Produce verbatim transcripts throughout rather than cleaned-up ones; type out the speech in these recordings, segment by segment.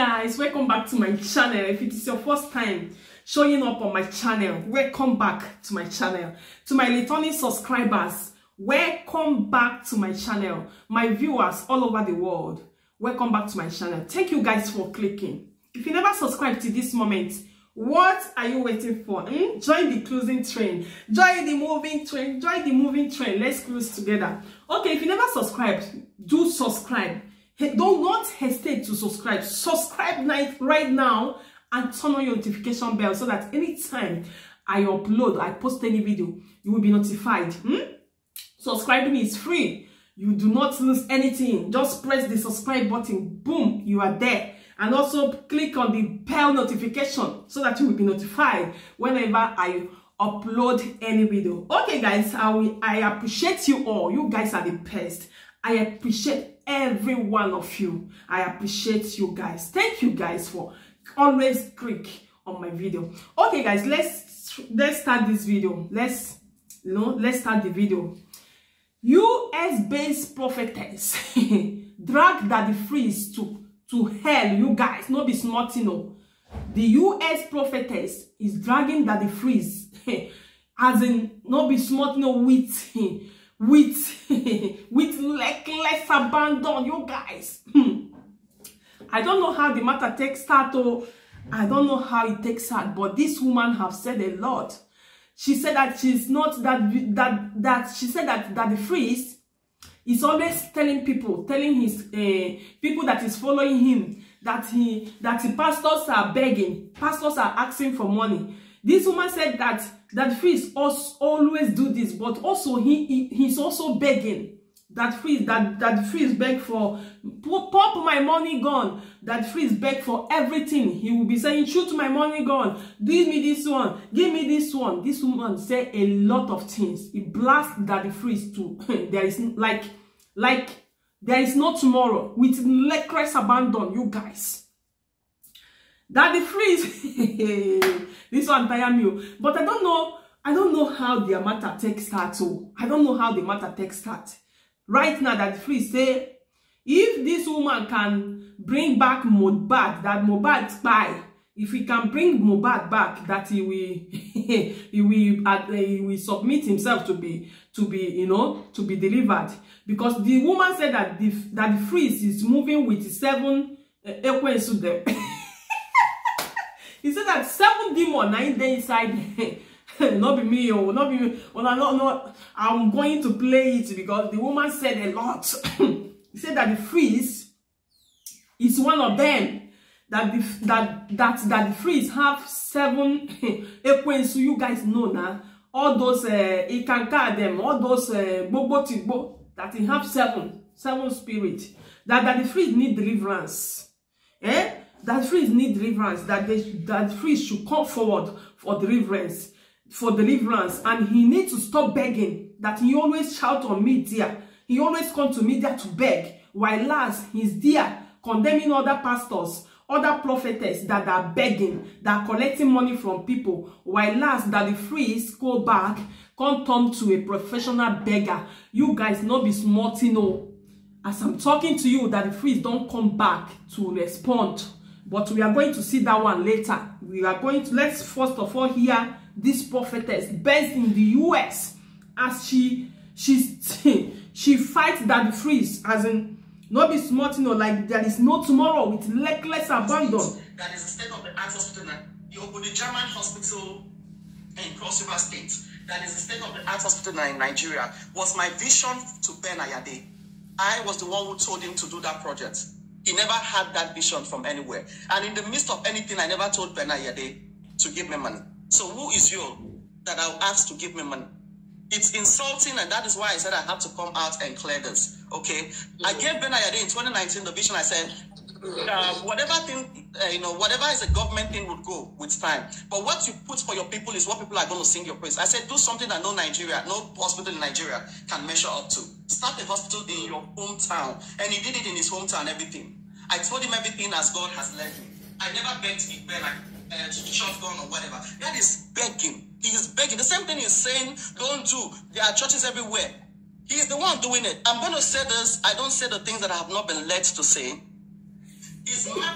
guys, welcome back to my channel. If it is your first time showing up on my channel, welcome back to my channel. To my returning subscribers, welcome back to my channel. My viewers all over the world, welcome back to my channel. Thank you guys for clicking. If you never subscribed to this moment, what are you waiting for? Hmm? Join the cruising train, join the moving train, join the moving train. Let's cruise together. Okay, if you never subscribed, do subscribe. Hey, don't not hesitate to subscribe. Subscribe right now and turn on your notification bell so that anytime I upload, I post any video, you will be notified. Hmm? Subscribing is free. You do not lose anything. Just press the subscribe button. Boom, you are there. And also click on the bell notification so that you will be notified whenever I upload any video. Okay, guys, I will, I appreciate you all. You guys are the best. I appreciate every one of you. I appreciate you guys. Thank you guys for always click on my video. Okay, guys, let's let's start this video. Let's you know let's start the video. U S based prophetess drag Daddy Freeze to to hell. You guys, no be smart, you know. The U S prophetess is dragging Daddy Freeze as in no be smart, no with with with reckless abandon. You guys, I don't know how the matter takes start, or I don't know how it takes start, but this woman have said a lot. She said that she's not that that that she said that that the Freeze is always telling people, telling his uh, people that is following him that he that the pastors are begging, pastors are asking for money. This woman said that that Freeze always do this, but also he, he he's also begging. That Freeze that that Freeze beg for pop my money gun. That Freeze beg for everything. He will be saying, shoot my money gun, give me this one, give me this one. This woman say a lot of things. He blasts Daddy Freeze to there is like like there is no tomorrow with reckless abandon. You guys, Daddy Freeze. This one tire me, but I don't know. I don't know how the matter takes start. So I don't know how the matter takes start. Right now, Daddy Freeze say, if this woman can bring back Mohbad, that Mohbad spy, if he can bring Mohbad back, that he will, he will, uh, he will submit himself to be, to be, you know, to be delivered. Because the woman said that the that the Freeze is moving with seven equals uh, them. He said that seven demons nine days inside. Not be me, or not be me. Well, I'm not, not. I'm going to play it because the woman said a lot. He said that the Freeze is one of them. That the that that that the Freeze have seven equals. So you guys know now. All those uh, he can call them. All those uh, bobo tibo that he have seven seven spirit. That that the Freeze need deliverance. Eh? That Freeze need deliverance. That they that Freeze should come forward for deliverance. For deliverance, and he needs to stop begging. That he always shout on media. He always come to media to beg. While last he's there condemning other pastors, other prophetess that are begging, that are collecting money from people. While last that the Freeze go back, come turn to a professional beggar. You guys not be smart, you know. As I'm talking to you, that the Freeze don't come back to respond. But we are going to see that one later. We are going to, let's first of all hear this prophetess based in the U S as she she's she fights Daddy Freeze, as in not be smart, you know, like there is no tomorrow with reckless abandon. That is the state of the art hospital. You open the German hospital in Cross River State. That is the state of the art hospital in Nigeria. Was my vision to Ben Ayade. I was the one who told him to do that project. He never had that vision from anywhere. And in the midst of anything, I never told Ben Ayade to give me money. So who is you that I'll ask to give me money? It's insulting, and that is why I said I have to come out and clear this. Okay, I gave Ben Ayade in twenty nineteen the vision. I said, uh, whatever thing, uh, you know, whatever is a government thing would go with time. But what you put for your people is what people are going to sing your praise. I said, do something that no Nigeria, no hospital in Nigeria can measure up to. Start a hospital in your hometown, and he did it in his hometown. Everything. I told him everything as God has led me. I never begged him, Ben. Uh, shotgun or whatever. That is begging. He is begging. The same thing he's saying, don't do. There are churches everywhere. He is the one doing it. I'm going to say this. I don't say the things that I have not been led to say. It's not.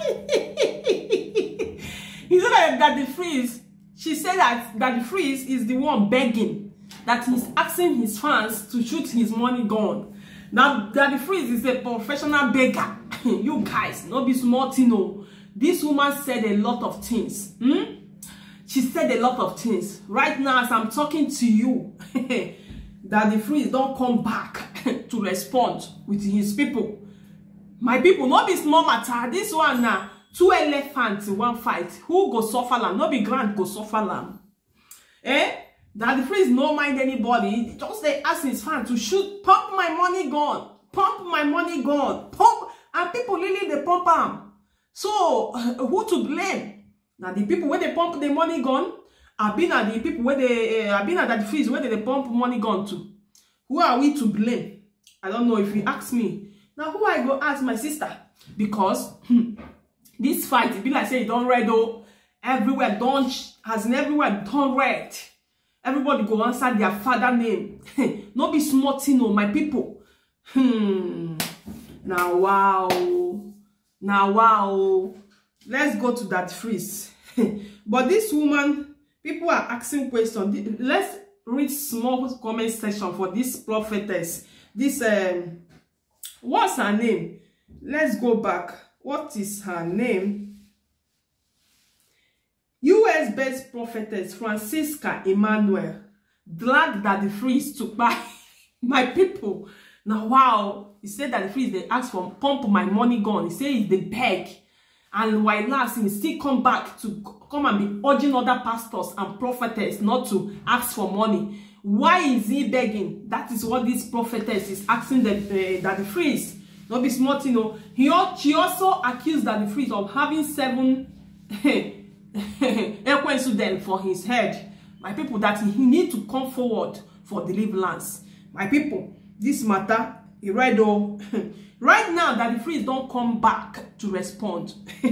He said that, that the freeze, she said that, that the freeze is the one begging, that he's asking his fans to shoot his money gun. Now, that the freeze is a professional beggar. You guys, not be smart, you know. This woman said a lot of things. Hmm? She said a lot of things. Right now, as I'm talking to you, that the freeze don't come back to respond with his people. My people, not be small matter. This one now, two elephants in one fight. Who go suffer lamb? Not be grand go suffer lamb. Eh? That the freeze no mind anybody. Just they ask his fan to shoot, pump my money gun, pump my money gun, pump, and people really they pump them. So uh, who to blame? Now the people where they pump the money gun, have been at the people where they uh, have been at that freeze where they pump money gun to. Who are we to blame? I don't know. If you ask me now, who I go ask my sister, because this fight it be like say it don't red though everywhere don't has in everywhere don't red. Everybody go answer their father name. No be smart, you know, my people. Hmm. Now wow. Now wow. Let's go to that freeze. But this woman, people are asking questions. Let's read small comment section for this prophetess. This um what's her name? Let's go back. What is her name? U S-based prophetess Francisca Emmanuel, glad that the freeze took by my people. Now, wow, he said that the freeze they asked for pump my money gun. He said it's the beg, and while last he still come back to come and be urging other pastors and prophetess not to ask for money. Why is he begging? That is what this prophetess is asking the, uh, that the freeze. Not be smart, you know. He she also accused that the freeze of having seven equincident for his head. My people, that he, he need to come forward for deliverance. My people, this matter, he right though. Right now that the freeze don't come back to respond.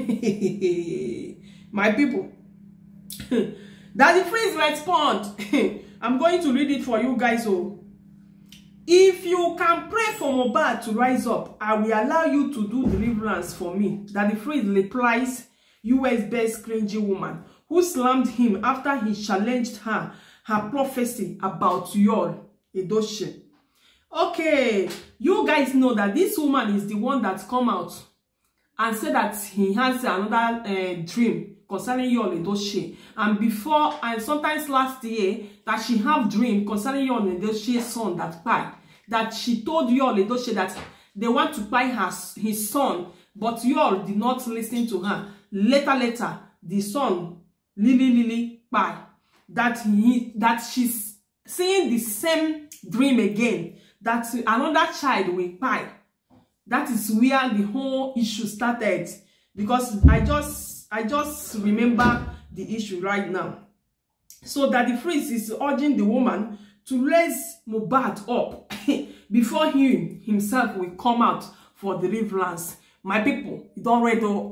My people, that the freeze respond. I'm going to read it for you guys. Oh, if you can pray for Mohbad to rise up, I will allow you to do deliverance for me. That the freeze replies, U S-based cringy woman who slammed him after he challenged her, her prophecy about your Edoche. Okay, you guys know that this woman is the one that come out and said that he has another uh, dream concerning your Edoche. And before, and sometimes last year, that she have dream concerning your Edoche's son that died. That she told your Edoche that they want to buy her, his son, but y'all did not listen to her. Later, later, the son, Lily, Lily, bye. That he, that she's seeing the same dream again. That another child will buy. That is where the whole issue started. Because I just, I just remember the issue right now. So that the priest is urging the woman to raise Mohbad up before he himself will come out for deliverance. My people, you don't read though.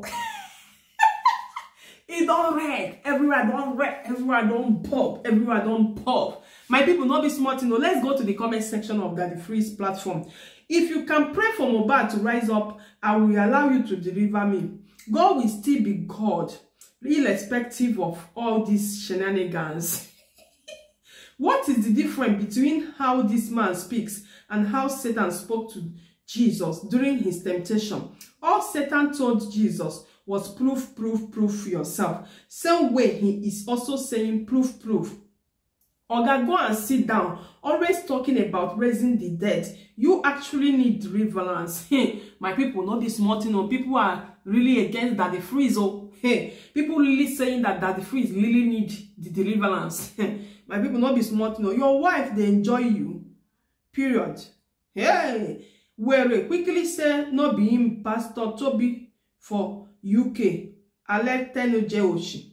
It don't red. Everywhere don't red. Everywhere don't pop. Everywhere don't pop. My people, not be smart, you know. Let's go to the comment section of that the freeze platform. If you can pray for Mohbad to rise up, I will allow you to deliver me. God will still be God, irrespective of all these shenanigans. What is the difference between how this man speaks and how Satan spoke to Jesus during his temptation? All Satan told Jesus was proof, proof, proof yourself. Same way he is also saying proof, proof. Oga, go and sit down. Always talking about raising the dead. You actually need deliverance. Hey, my people, not this smart, you know. People are really against that the freeze. Oh, hey, people really saying that that the freeze really need the deliverance. My people, not be smart, you know. Your wife, they enjoy you. Period. Hey, where quickly say no be him, Pastor Toby for U K. Alete Jeoshi.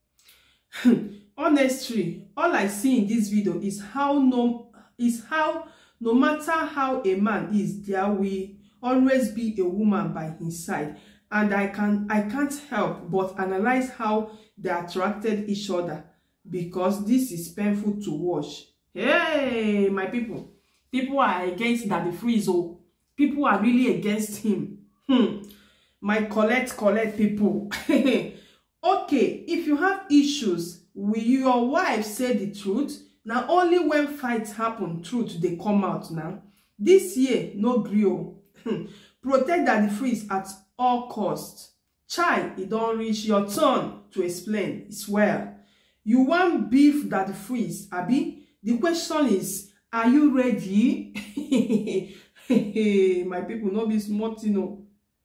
Honestly, all I see in this video is how no is how no matter how a man is, there will always be a woman by his side, and I can I can't help but analyze how they attracted each other, because this is painful to watch. Hey, my people, people are against that the freeze. Oh, people are really against him. Hmm. my collect collect people. Okay, if you have issues, will your wife say the truth? Now only when fights happen, truth they come out now. This year, no grill. Protect that the freeze at all costs. Chai, it don't reach your turn to explain. It's well. You want beef that the freeze, Abi? The question is, are you ready? My people, no be smart, you know.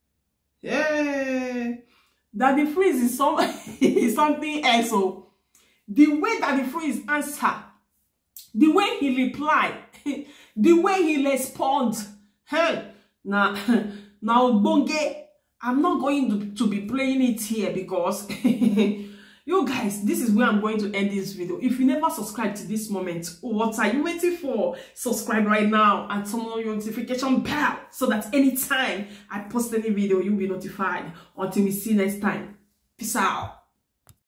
Yeah. That the freeze is, some, is something else. So the way that the freeze answer, the way he reply, the way he respond, hey, now, now, bonge, I'm not going to, to be playing it here because you guys, this is where I'm going to end this video. If you never subscribed to this moment, what are you waiting for? Subscribe right now and turn on your notification bell so that anytime I post any video, you'll be notified. Until we see you next time. Peace out.